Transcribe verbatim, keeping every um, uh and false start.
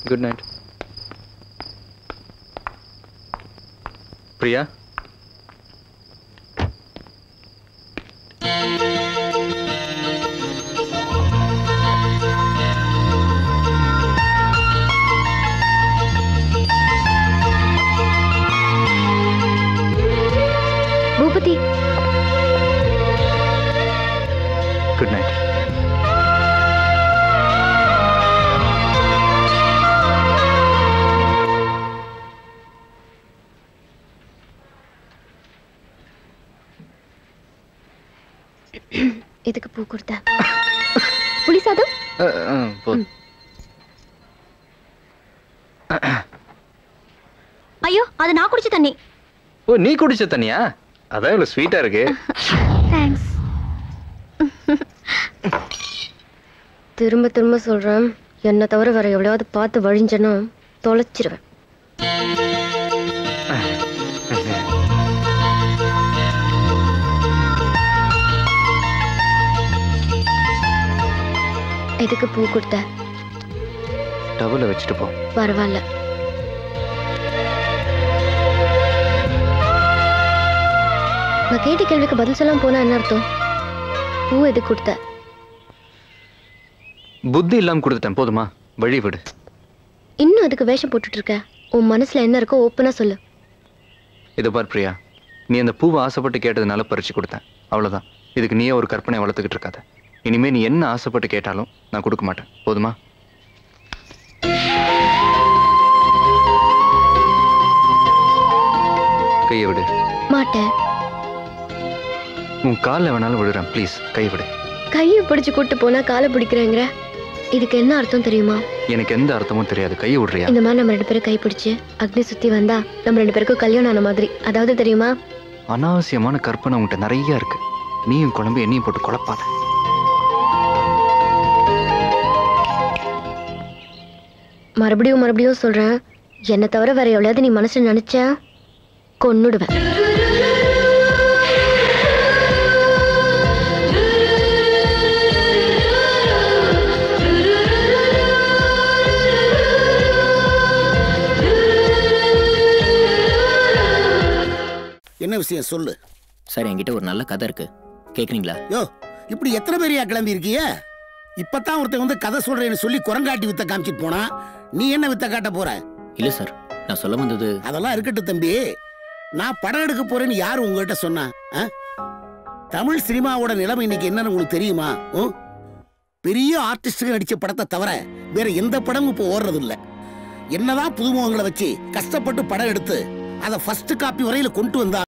Good night. Priya, Boopathi, good night. எதுக்கு பூ கொடுத்த? புளி சாதம்? ஐயோ, அது நான் குடிச்ச தண்ணி. ஓ, நீ குடிச்ச தண்ணியா? அதான் இவ்வளவு ஸ்வீட்டா இருக்கு. தேங்க்ஸ். திரும்ப திரும்ப சொல்றேன், என்ன தவிர வேற எவ்வளவாவது பார்த்து வழிஞ்சனா தொலைச்சிருவேன். எதுக்கு பூ கொடுத்த? டவல வச்சுட்டு போ. பரவாயில்ல. நான் கேட்ட கேள்விக்கு பதில் சொல்லாம போனா என்ன அர்த்தம்? பூ எதுக்கு கொடுத்த? புத்தி இல்லாம கொடுத்துட்டேன், போதுமா? வழி விடு. இன்னும் அதுக்கு வேஷம் போட்டுட்டு இருக்க? உன் மனசுல என்ன இருக்கோ ஓப்பனா சொல்லு. இது பார் பிரியா, நீ அந்த பூவை ஆசைப்பட்டு கேட்டதுனால பறிச்சு கொடுத்தேன், அவ்வளவுதான். இதுக்கு நீயே ஒரு கற்பனை வளர்த்துக்கிட்டு இருக்காத. இனிமே நீ என்ன ஆசைப்பட்டு கேட்டாலும் நான் கொடுக்க மாட்டேன், போதுமா? கையை விடு. மாட்டேன். உன் காலில் வேணாலும் விடுறேன், ப்ளீஸ் கையை விடு. கையை பிடிச்சு கூட்டு போனா காலை பிடிக்கிறேங்கிற, இதுக்கு என்ன அர்த்தம் தெரியுமா? எனக்கு எந்த அர்த்தமும் தெரியாது, கையை விடுறியா? இந்த மாதிரி நம்ம ரெண்டு பேரும் கை பிடிச்சு அக்னி சுத்தி வந்தா நம்ம ரெண்டு பேருக்கும் கல்யாணம் ஆன மாதிரி, அதாவது தெரியுமா? அனாவசியமான கற்பனை உன்கிட்ட நிறைய இருக்கு. நீயும் குழம்பு என்னையும் போட்டு குழப்பாத. மறுபடியும் மறுபடியும் சொல்றேன், என்ன தவிர வேற எவ்வளவு நீ மனசுல நினைச்ச கொன்னுடுவேன். என்ன விஷயம் சொல்லு. சார், என்கிட்ட ஒரு நல்ல கதை இருக்கு, கேக்குறீங்களா? யோ, இப்படி எத்தனை பேரையா கிளம்பி இருக்கிய? இப்பதான் ஒருத்தன் வந்து கதை சொல்றேன்னு சொல்லி குரங்காட்டி வித்த காமிச்சிட்டு போனா, நீ என்ன வித்த காட்ட போற? இல்ல சார், நான் சொல்ல வந்தது. அதெல்லாம் இருக்கட்டும் தம்பி. நான் படம் எடுக்க போறேன்னு யாரு உங்ககிட்ட சொன்னா? தமிழ் சினிமாவோட நிலைமை இன்னைக்கு என்னன்னு உங்களுக்கு தெரியுமா? பெரிய ஆர்டிஸ்டுகள் நடிச்ச படத்தை தவிர வேற எந்த படமும் இப்போ ஓடுறது இல்ல. என்னதான் புதுமுகங்களை வச்சு கஷ்டப்பட்டு படம் எடுத்து அதை ஃபர்ஸ்ட் காப்பி வரையில கொண்டு வந்தா